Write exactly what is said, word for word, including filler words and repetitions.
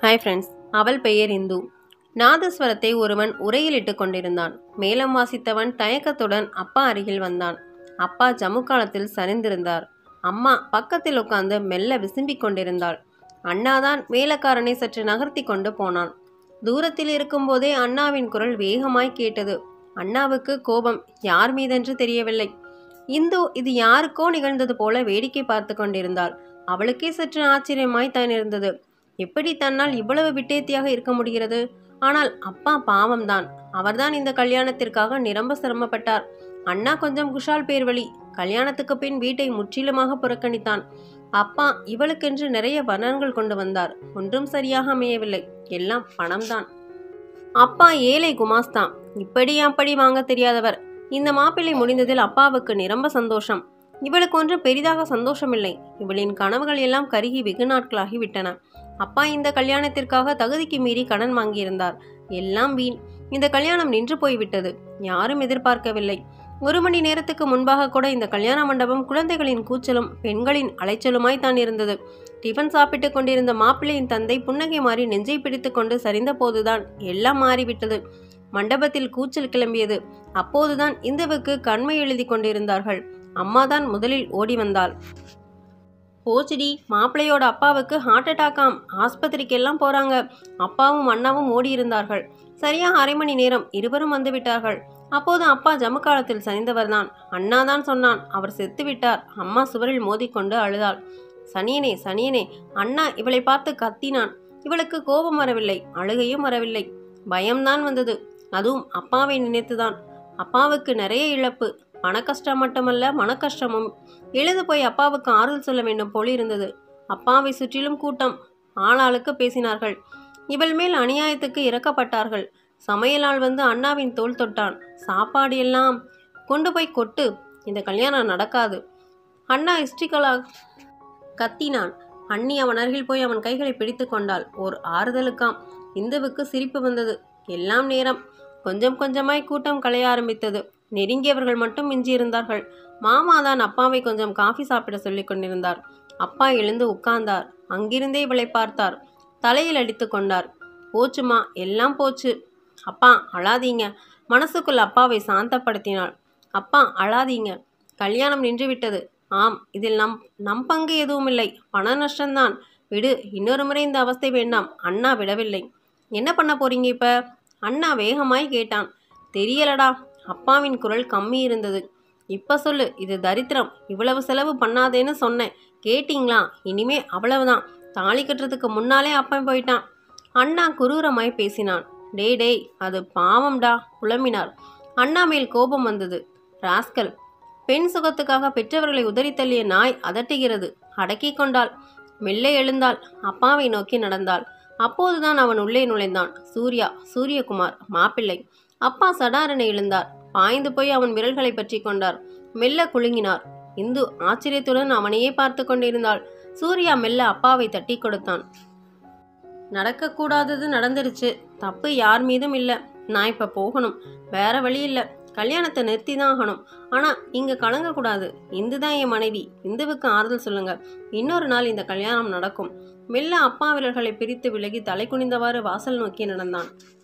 Hi friends, அவள் பெயர் இந்து. நாதஸ்வரத்தை ஒருவன் உரையில் இட்டு கொண்டிருந்தான். மேளம் வாசித்தவன் தயக்கத்துடன் அப்பா அருகில் வந்தான். அப்பா ஜமுக்காலத்தில் சரிந்திருந்தார். அம்மா பக்கத்தில் உட்கார்ந்து மெல்ல விசும்பிக் கொண்டிருந்தாள். அண்ணாதான் மேலக்காரனை சற்று நகர்த்தி கொண்டு போனான். தூரத்தில் இருக்கும்போதே அண்ணாவின் குரல் வேகமாய் கேட்டது. அண்ணாவுக்கு கோபம் யார் மீதென்று தெரியவில்லை. இந்து இது யாருக்கோ நிகழ்ந்தது போல வேடிக்கை பார்த்து கொண்டிருந்தாள். அவளுக்கே சற்று ஆச்சரியமாய் தான் இருந்தது. எப்படி தன்னால் இவ்வளவு விட்டேத்தியாக இருக்க முடிகிறது? ஆனால் அப்பா பாவம்தான். அவர்தான் இந்த கல்யாணத்திற்காக நிரம்ப சிரமப்பட்டார். அண்ணா கொஞ்சம் குஷால் பேர்வழி. கல்யாணத்துக்கு பின் வீட்டை முற்றிலுமாக புறக்கணித்தான். அப்பா இவளுக்கென்று நிறைய வர்ணங்கள் கொண்டு வந்தார். ஒன்றும் சரியாக அமையவில்லை. எல்லாம் பணம்தான். அப்பா ஏழை குமாஸ்தான். இப்படி அப்படி வாங்க தெரியாதவர். இந்த மாப்பிள்ளை முடிந்ததில் அப்பாவுக்கு நிரம்ப சந்தோஷம். இவளுக்கு ஒன்றும் பெரிதாக சந்தோஷமில்லை. இவளின் கனவுகள் எல்லாம் கருகி வெகு நாட்களாகி விட்டன. அப்பா இந்த கல்யாணத்திற்காக தகுதிக்கு மீறி கடன் வாங்கியிருந்தார். எல்லாம் வீண். இந்த கல்யாணம் நின்று போய்விட்டது. யாரும் எதிர்பார்க்கவில்லை. ஒரு மணி நேரத்துக்கு முன்பாக கூட இந்த கல்யாண மண்டபம் குழந்தைகளின் கூச்சலும் பெண்களின் அலைச்சலுமாய் தான் இருந்தது. டிஃபன் சாப்பிட்டு கொண்டிருந்த மாப்பிள்ளையின் தந்தை புன்னகை மாறி நெஞ்சை பிடித்து கொண்டு சரிந்த போதுதான் எல்லாம் மாறிவிட்டது. மண்டபத்தில் கூச்சல் கிளம்பியது. அப்போதுதான் இந்துவுக்கு கண்மை எழுதி கொண்டிருந்தார்கள். அம்மாதான் முதலில் ஓடி வந்தாள். போச்சுடி, மாப்பிள்ளையோட அப்பாவுக்கு ஹார்ட் அட்டாக்காம். ஆஸ்பத்திரிக்கெல்லாம் போறாங்க. அப்பாவும் அண்ணாவும் ஓடி இருந்தார்கள். சரியா அரை மணி நேரம் இருவரும் வந்து விட்டார்கள். அப்போது அப்பா ஜமுக்காலத்தில் சரிந்தவர்தான். அண்ணாதான் சொன்னான், அவர் செத்து விட்டார். அம்மா சுவரில் மோதிக்கொண்டு அழுதாள். சனியனே சனியனே! அண்ணா இவளை பார்த்து கத்தினான். இவளுக்கு கோபம் வரவில்லை, அழுகையும் வரவில்லை. பயம்தான் வந்தது. அதுவும் அப்பாவை நினைத்துதான். அப்பாவுக்கு நிறைய இழப்பு. பண கஷ்டம் மட்டுமல்ல, மன கஷ்டமும். எழுந்து போய் அப்பாவுக்கு ஆறுதல் சொல்ல வேண்டும் போல் இருந்தது. அப்பாவை சுற்றிலும் கூட்டம். ஆளாளுக்கு பேசினார்கள். இவள் மேல் அநியாயத்துக்கு இறக்கப்பட்டார்கள். சமையலால் வந்து அண்ணாவின் தோள் தொட்டான். சாப்பாடு எல்லாம் கொண்டு போய் கொட்டு, இந்த கல்யாணம் நடக்காது. அண்ணா இஷ்டிகளாக கத்தினான். அண்ணி அவன் அருகில் போய் அவன் கைகளை பிடித்து கொண்டாள். ஓர் ஆறுதலுக்காம். இந்துவுக்கு சிரிப்பு வந்தது. எல்லாம் நேரம். கொஞ்சம் கொஞ்சமாய் கூட்டம் களைய ஆரம்பித்தது. நெருங்கியவர்கள் மட்டும் மிஞ்சியிருந்தார்கள். மாமாதான் அப்பாவை கொஞ்சம் காஃபி சாப்பிட சொல்லி கொண்டிருந்தார். அப்பா எழுந்து உட்கார்ந்தார். அங்கிருந்தே இவளை பார்த்தார். தலையில் அடித்து கொண்டார். போச்சுமா, எல்லாம் போச்சு. அப்பா அழாதீங்க. மனசுக்குள் அப்பாவை சாந்தப்படுத்தினாள். அப்பா அழாதீங்க. கல்யாணம் நின்றுவிட்டது. ஆம், இதில் நம் நம் பங்கு எதுவும் இல்லை. பண நஷ்டம்தான். விடு, இன்னொரு முறை இந்த அவஸ்தை வேண்டாம். அண்ணா விடவில்லை. என்ன பண்ண போறீங்க இப்ப? அண்ணா வேகமாய் கேட்டான். தெரியலடா. அப்பாவின் குரல் கம்மி இருந்தது. இப்ப சொல்லு, இது தரித்திரம். இவ்வளவு செலவு பண்ணாதேன்னு சொன்னேன், கேட்டீங்களா? இனிமே அவ்வளவுதான். தாலி கட்டுறதுக்கு முன்னாலே அப்பன் போயிட்டான். அண்ணா குரூரமாய் பேசினான். டேய் டேய், அது பாவம்டா, புலம்பினார். அண்ணா மேல் கோபம் வந்தது. ராஸ்கல்! பெண் சுகத்துக்காக பெற்றவர்களை உதறி தள்ளிய நாய் அதட்டுகிறது. அடக்கி கொண்டாள். மெல்ல எழுந்தாள். அப்பாவை நோக்கி நடந்தாள். அப்போதுதான் அவன் உள்ளே நுழைந்தான். சூர்யா, சூரியகுமார், மாப்பிள்ளை. அப்பா சடாரென எழுந்தார். பாய்ந்து போய் அவன் விரல்களை பற்றி கொண்டார். மெல்ல குலுங்கினார். இந்து ஆச்சரியத்துடன் அவனையே பார்த்து கொண்டிருந்தாள். சூர்யா மெல்ல அப்பாவை தட்டி கொடுத்தான். நடக்கக்கூடாதது நடந்துருச்சு. தப்பு யார் மீதும் இல்லை. நான் இப்ப போகணும். வேற வழி இல்லை. கல்யாணத்தை நிறுத்தி தான் ஆகணும். ஆனா இங்க கலங்கக்கூடாது. இந்துதான் என் மனைவி. இந்துவுக்கு ஆறுதல் சொல்லுங்க. இன்னொரு நாள் இந்த கல்யாணம் நடக்கும். மெல்ல அப்பா விரல்களை பிரித்து விலகி தலை குனிந்தவாறு வாசல் நோக்கி நடந்தான்.